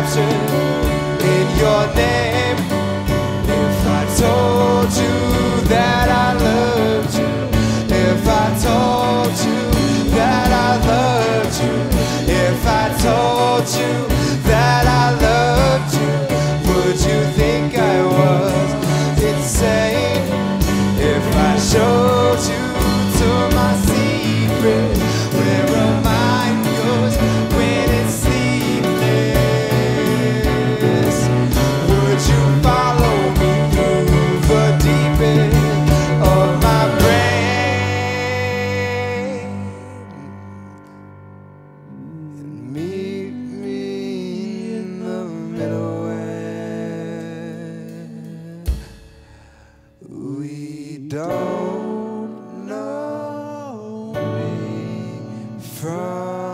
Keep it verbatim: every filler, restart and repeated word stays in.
shelter in your name. If I told you that I loved you, if I told you that I loved you, if I told you that I loved you, would you think I was insane? If I showed you to my secret, where a mind goes when it's sleepless, would you follow me through the deep end of my brain and meet me in the middle where we don't know me from